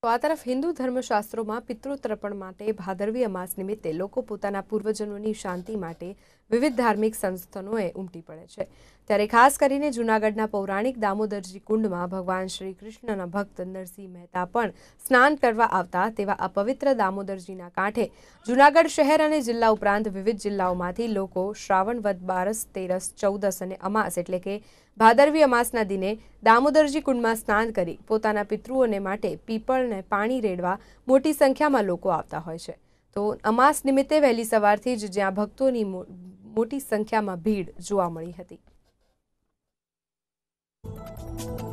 તો આ તરફ હિન્દુ ધર્મશાસ્ત્રોમાં પિતૃતર્પણ માટે ભાદરવી અમાસ નિમિત્તે લોકો પોતાના પૂર્વજનોની શાંતિ માટે વિવિધ ધાર્મિક સંસ્થાનોએ ઉમટી પડે છે। ત્યારે ખાસ કરીને જૂનાગઢના પૌરાણિક દામોદરજી કુંડમાં ભગવાન શ્રી કૃષ્ણના ભક્ત નરસિંહ મહેતા પણ સ્નાન કરવા આવતા તેવા આ પવિત્ર દામોદરજીના કાંઠે જૂનાગઢ શહેર અને જિલ્લા ઉપરાંત વિવિધ જિલ્લાઓમાંથી લોકો શ્રાવણ વદ 12, 13, 14 અને અમાસ એટલે કે ભાદરવી અમાસના દિને દામોદરજી કુંડમાં સ્નાન કરી પોતાના પિતૃઓને માટે પીપળને પાણી રેડવા મોટી સંખ્યામાં લોકો આવતા હોય છે। તો અમાસ નિમિત્તે વહેલી સવારથી જ જ્યાં ભક્તોની મોટી સંખ્યામાં ભીડ જોવા મળી હતી।